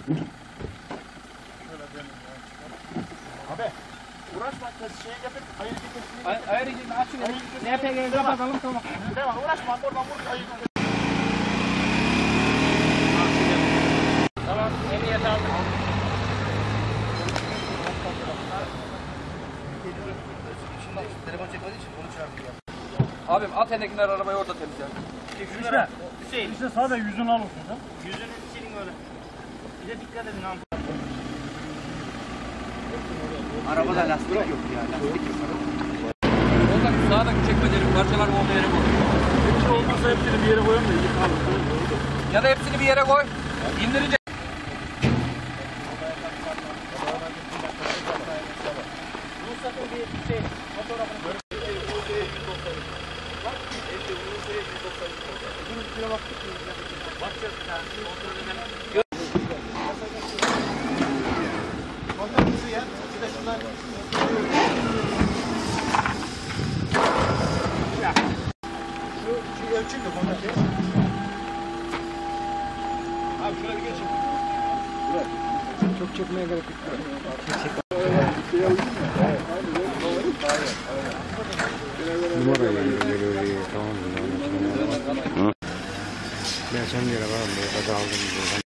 Abi uğraşma şey yapıp ayır gitmesin. Ayır gitmesin açın. LPG'yi kapatalım tamam. Devam uğraşma oradan vur ayır. Tamam emniyet aldım. Telefon çekmediği için onu çağırdım. Abim at endekiler arabayı orada temizler. İşte. Hüseyin. İşte sadece yüzünü al olsun. Yüzünü silin öyle. Bir de dikkat edin abi. Arabada lastik yok ya. Lastik yok. Oradaki sağdaki çekmecenin parçaları olduğu yere koy. Hepsi olmazsa hepsini bir yere koyalım da iyi kalır. Ya da hepsini bir yere koy. İndirecek. Ruhsatın bir şey fotoğrafını şu ölçün de kontak ya. Abi şuna bir geçin. Çok çekmeye gerek yok. Numara geliyor. Tamam mı? Ya sen bir yere var mı? Kaza aldım.